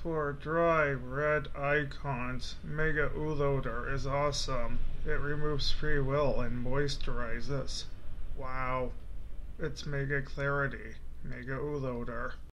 For dry red icons, Mega Uloader is awesome. It removes free will and moisturizes. Wow. It's mega clarity. Mega Uloader.